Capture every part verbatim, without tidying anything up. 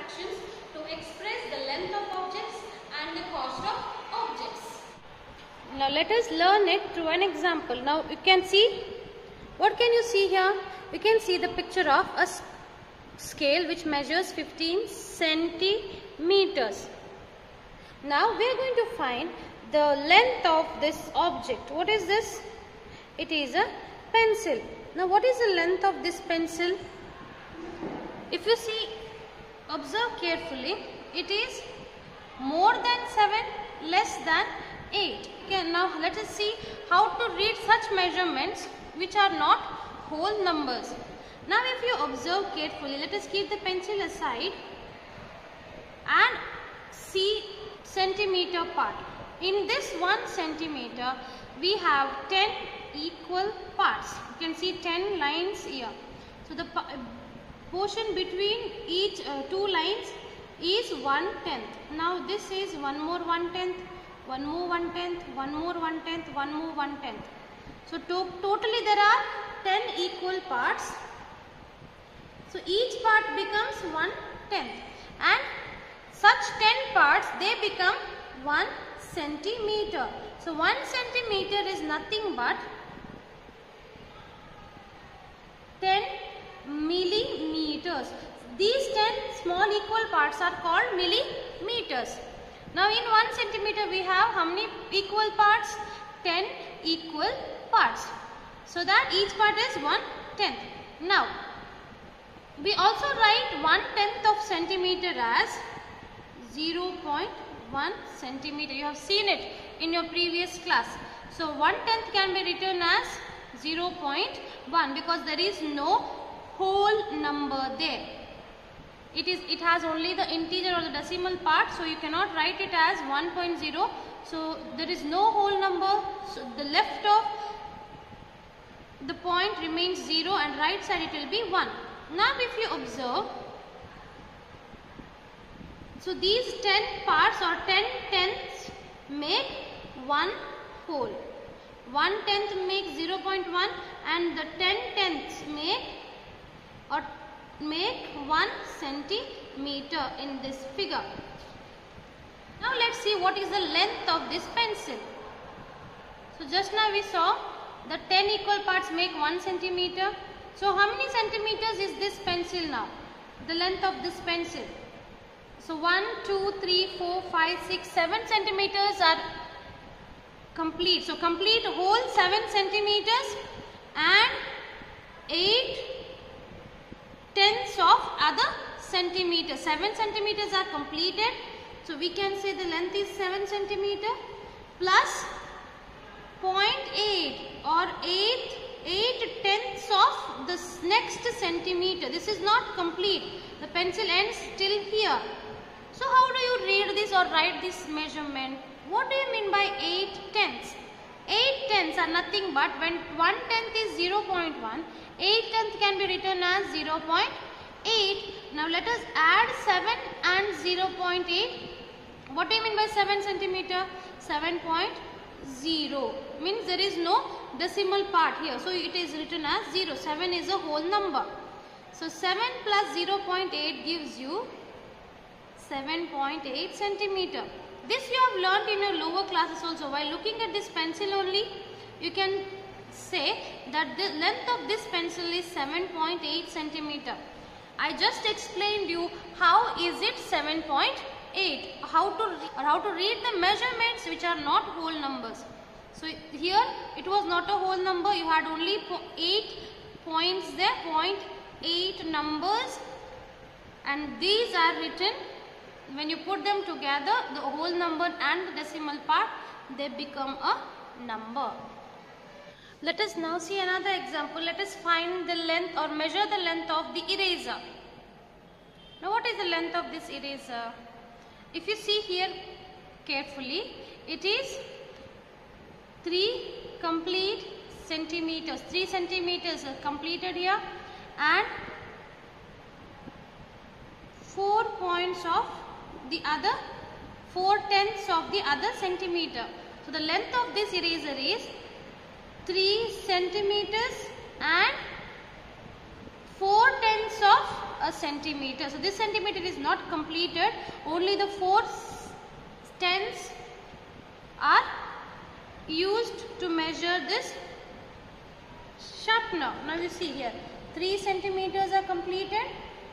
fractions to express the length of objects and the cost of objects. Now let us learn it through an example. Now you can see, what can you see here? You can see the picture of a scale which measures fifteen centimeters. Now we are going to find the length of this object. What is this? It is a pencil. Now what is the length of this pencil? If you see, observe carefully, it is more than seven, less than eight. Okay, now let us see how to read such measurements which are not whole numbers. Now if you observe carefully, let us keep the pencil aside and see centimeter part. In this one centimeter, we have ten equal parts. You can see ten lines here. So the portion between each uh, two lines is one tenth. Now this is one more one tenth, one more one tenth, one more one tenth, one more one tenth. So to totally there are ten equal parts. So each part becomes one tenth, and such ten parts, they become one centimeter. So one centimeter is nothing but ten millimeters. These ten small equal parts are called millimeters. Now in one centimeter we have how many equal parts? ten equal parts. So that each part is one tenth. Now we also write one tenth of centimeter as zero point one centimeter. You have seen it in your previous class. So one tenth can be written as zero point one because there is no whole number there. It is it has only the integer or the decimal part, so you cannot write it as one point zero. So there is no whole number. So the left of the point remains zero and right side it will be one. Now if you observe, so these ten parts or ten tenths make one whole. one tenth makes zero point one and the ten tenths make or make one centimeter in this figure. Now let's see what is the length of this pencil. So just now we saw the ten equal parts make one centimeter. So how many centimeters is this pencil now? The length of this pencil. So one, two, three, four, five, six, seven centimeters are complete. So complete whole seven centimeters and eight tenths of other centimeters. seven centimeters are completed. So we can say the length is seven centimeter plus zero point eight or eight, eight tenths of the next centimeter. This is not complete. The pencil ends till here. So how do you read this or write this measurement? What do you mean by eight tenths? eight tenths are nothing but when one tenth is zero point one, eight tenths can be written as zero point eight. Now let us add seven and zero point eight. What do you mean by seven centimeter? seven point zero means there is no decimal part here. So it is written as zero. seven is a whole number. So seven plus zero point eight gives you seven point eight centimeter. This you have learnt in your lower classes also. While looking at this pencil only, you can say that the length of this pencil is seven point eight centimeter. I just explained you how is it seven point eight, how to or how to read the measurements which are not whole numbers. So here it was not a whole number, you had only eight points there, zero point eight numbers, and these are written. When you put them together, the whole number and the decimal part, they become a number. Let us now see another example. Let us find the length or measure the length of the eraser. Now what is the length of this eraser? If you see here carefully, it is three complete centimeters. three centimeters are completed here and four points of the other, four tenths of the other centimeter. So the length of this eraser is three centimeters and four tenths of a centimeter. So this centimeter is not completed. Only the four tenths are used to measure this sharpener. Now you see here, three centimeters are completed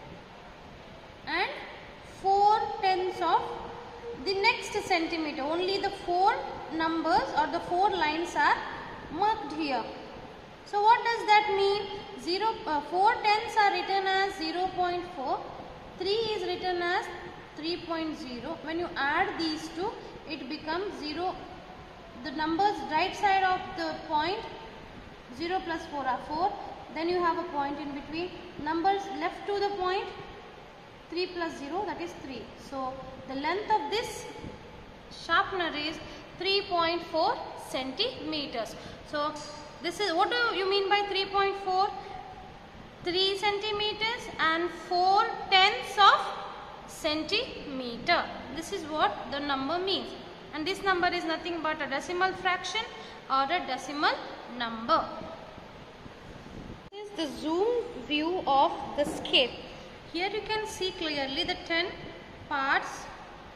and four tenths of the next centimeter. Only the four numbers or the four lines are marked here. So what does that mean? Zero, uh, four tenths are written as zero point four, three is written as three point zero. When you add these two, it becomes zero. The numbers right side of the point, zero plus four are four. Then you have a point in between. Numbers left to the point, three plus zero, that is three. So the length of this sharpener is three point four centimeters. So this is, what do you mean by three point four? three centimeters and four tenths of centimeter. This is what the number means. And this number is nothing but a decimal fraction or a decimal number. This is the zoom view of the scale. Here you can see clearly the ten parts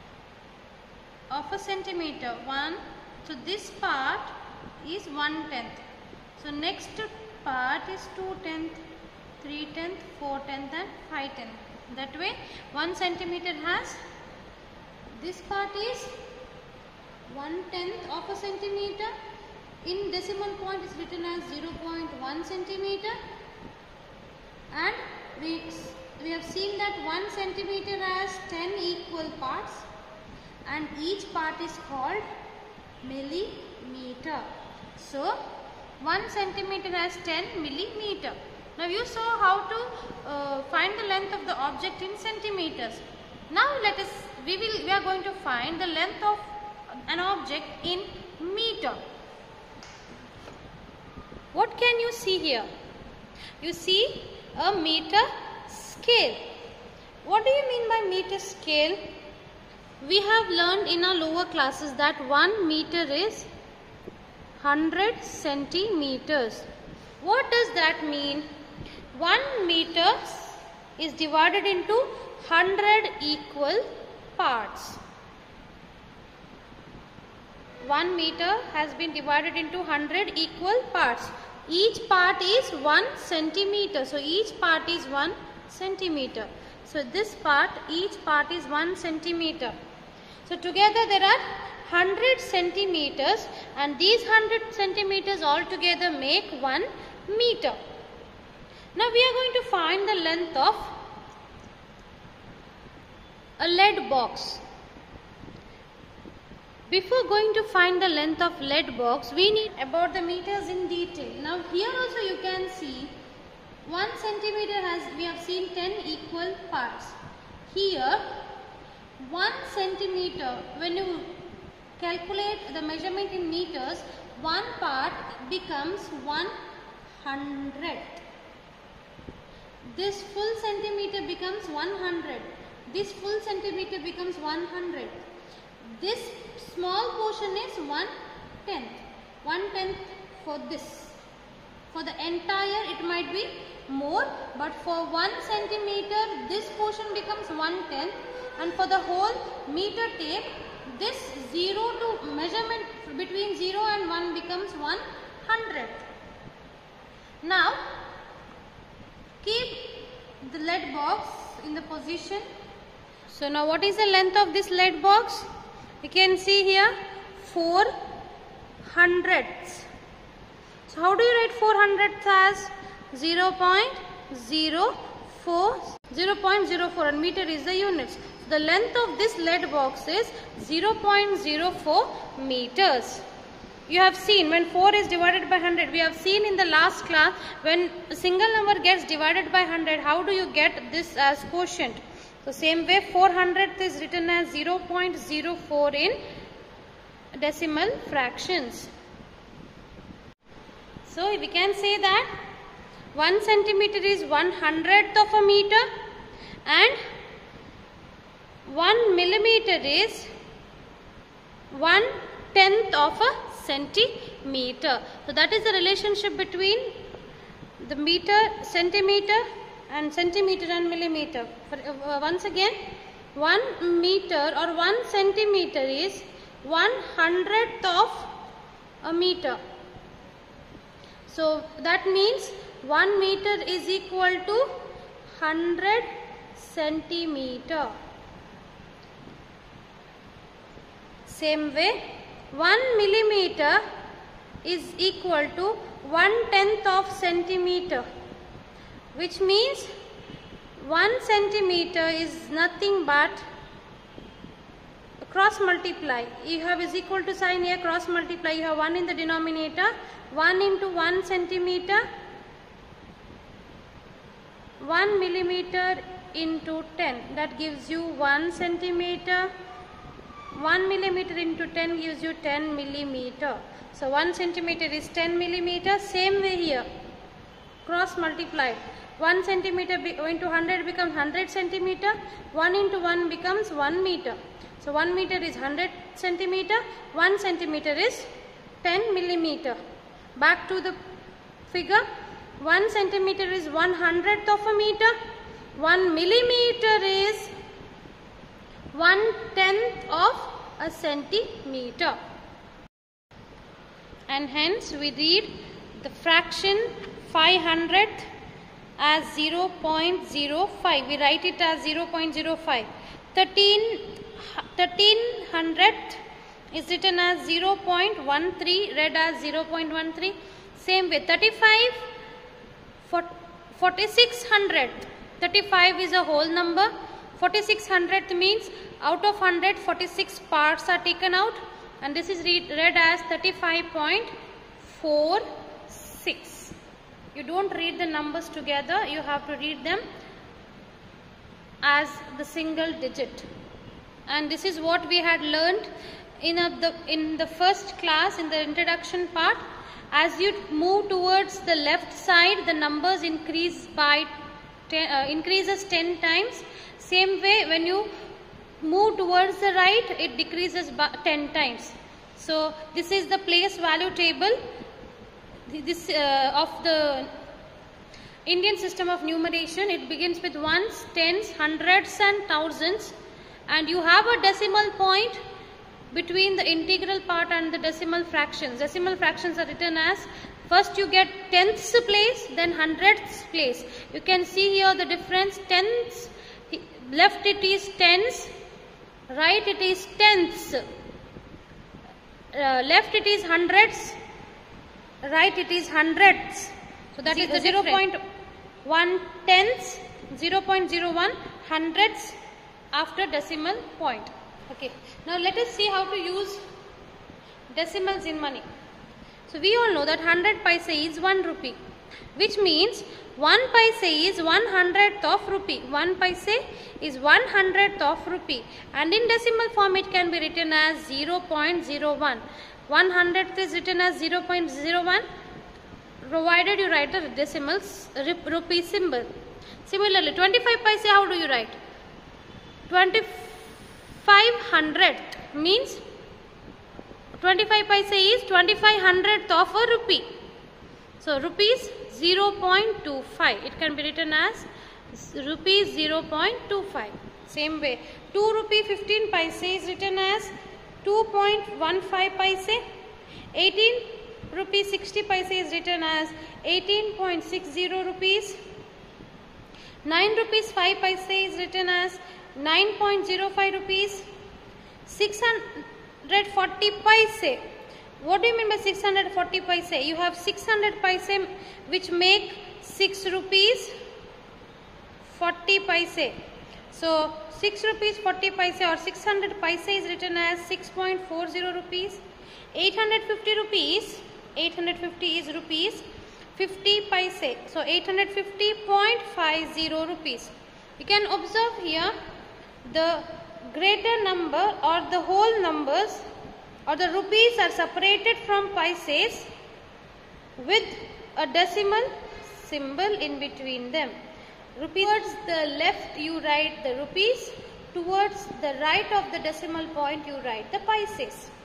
of a centimeter. One, so this part is one tenth. So next part is two tenth, three tenth, four tenth and five tenth. That way one centimeter has, this part is one tenth of a centimeter. In decimal point is written as zero point one centimeter, and we, we have seen that one centimeter has ten equal parts and each part is called millimeter. So one centimeter has ten millimeter. Now you saw how to uh, find the length of the object in centimeters. Now let us, we will, we are going to find the length of an object in meter. What can you see here? You see a meter scale. What do you mean by meter scale? We have learned in our lower classes that one meter is one hundred centimeters. What does that mean? one meter is divided into one hundred equal parts. one meter has been divided into one hundred equal parts. Each part is one centimeter. So each part is one centimeter. So this part, each part is one centimeter. So together there are one hundred centimeters, and these one hundred centimeters all together make one meter. Now we are going to find the length of a lead box. Before going to find the length of lead box, we need about the meters in detail. Now here also you can see one centimeter has, we have seen ten equal parts. Here one centimeter, when you calculate the measurement in meters, one part becomes one hundred. This full centimeter becomes one hundred. This full centimeter becomes one hundred. This small portion is one tenth. One tenth for this. For the entire it might be more, but for one centimeter this portion becomes one tenth, and for the whole meter tape this zero to measurement between zero and one becomes one hundredth. Now keep the lead box in the position. So now what is the length of this lead box? You can see here four hundredths. So how do you write four hundredths? As zero point zero four, zero point zero four, and meter is the units. The length of this lead box is zero point zero four meters. You have seen when four is divided by one hundred, we have seen in the last class when a single number gets divided by one hundred, how do you get this as quotient? So same way four hundredth is written as zero point zero four in decimal fractions. So we can say that one centimeter is one hundredth of a meter and one millimeter is one tenth of a centimeter. So that is the relationship between the meter, centimeter and centimeter and millimeter. For, uh, once again, one meter or one centimeter is one hundredth of a meter. So that means one meter is equal to one hundred centimeter. Same way, one millimeter is equal to one tenth of centimeter, which means one centimeter is nothing but cross multiply. You have is equal to sign here, cross multiply. You have one in the denominator, one into one centimeter, one millimeter into ten, that gives you one centimeter. one millimeter into ten gives you ten millimeter. So one centimeter is ten millimeter. Same way here, cross multiplied. one centimeter into one hundred becomes one hundred centimeter. one into one becomes one meter. So one meter is one hundred centimeter. one centimeter is ten millimeter. Back to the figure. one centimeter is one hundredth of a meter. one millimeter is one tenth of a centimeter. And hence we read the fraction five hundredth as zero point zero five. We write it as zero point zero five. thirteen, thirteen hundredth is written as zero point one three, read as zero point one three. Same way, thirty-five, forty-six hundredth. thirty-five is a whole number. forty-six hundredth means out of one hundred, forty-six parts are taken out, and this is read, read as thirty-five point four six. You don't read the numbers together, you have to read them as the single digit. And this is what we had learned in, a, the, in the first class, in the introduction part. As you move towards the left side, the numbers increase by ten, uh, increases ten times. Same way, when you move towards the right, it decreases by ten times. So this is the place value table this uh, of the Indian system of numeration. It begins with ones, tens, hundreds and thousands, and you have a decimal point between the integral part and the decimal fractions. Decimal fractions are written as, first you get tenths place, then hundredths place. You can see here the difference. Tenths, left it is tens, right it is tenths, uh, left it is hundreds, right it is hundredths. So that is the zero point one tenths, zero point zero one hundredths after decimal point. Okay, now let us see how to use decimals in money. So we all know that one hundred paise is one rupee, which means one paise is one hundredth of rupee. one paise is one hundredth of rupee, and in decimal form it can be written as zero point zero one. one hundredth is written as zero point zero one, provided you write the decimals rupee symbol. Similarly, twenty-five paise, how do you write? twenty-five hundredth means twenty-five paise is twenty-five hundredth of a rupee. So rupees zero point two five. It can be written as rupees zero point two five. Same way, two rupee fifteen paise is written as two point one five paise. eighteen rupee sixty paise is written as eighteen point six zero rupees. nine rupees five paise is written as nine point zero five rupees. six hundred forty paise. What do you mean by six hundred forty paise? You have six hundred paise which make six rupees forty paise. So six rupees forty paise or six hundred paise is written as six point four zero rupees. eight hundred fifty rupees, eight hundred fifty is rupees fifty paise. So eight hundred fifty point five zero rupees. You can observe here the greater number or the whole numbers or the rupees are separated from paises with a decimal symbol in between them. Rupees, towards the left you write the rupees, towards the right of the decimal point you write the paises.